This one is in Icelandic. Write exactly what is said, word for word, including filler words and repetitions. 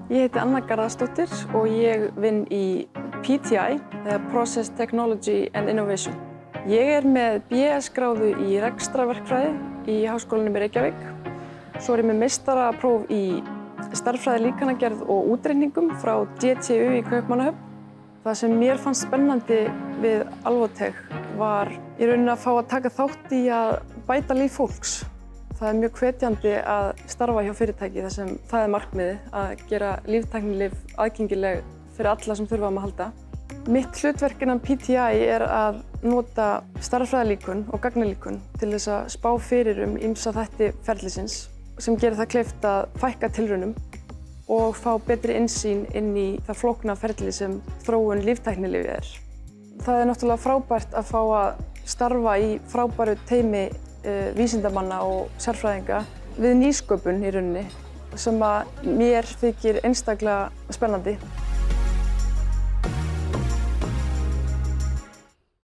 Ég heiti Garðarsdóttir og ég vinn í P T I, eða Process Technology and Innovation. Ég er með B S gráðu í rekstrarverkfræði í Háskólanum í Reykjavík. Svo er ég með meistarapróf í stærðfræði, líkanagerð og útreikningum frá D T U í Kaupmannahöfn. Það sem mér fannst spennandi við Alvotech var í rauninni að fá að taka þátt í að bæta líf fólks. Það er mjög hvetjandi að starfa hjá fyrirtæki þar sem það er markmiðið að gera líftæknilyf aðgengileg fyrir alla sem þurfa á þeim að halda. Mitt hlutverk innan P T I er að nota stærðfræðilíkun og gagnalíkun til þess að spá fyrir um ýmsa þætti ferlisins sem gerir það kleift að fækka tilraunum og fá betri innsýn inn í það flókna ferli sem þróun líftæknilyfja er. Það er náttúrulega frábært að fá að starfa í frábæru teymi vísindamanna og sérfræðinga við nýsköpun í rauninni sem að mér þykir einstaklega spennandi.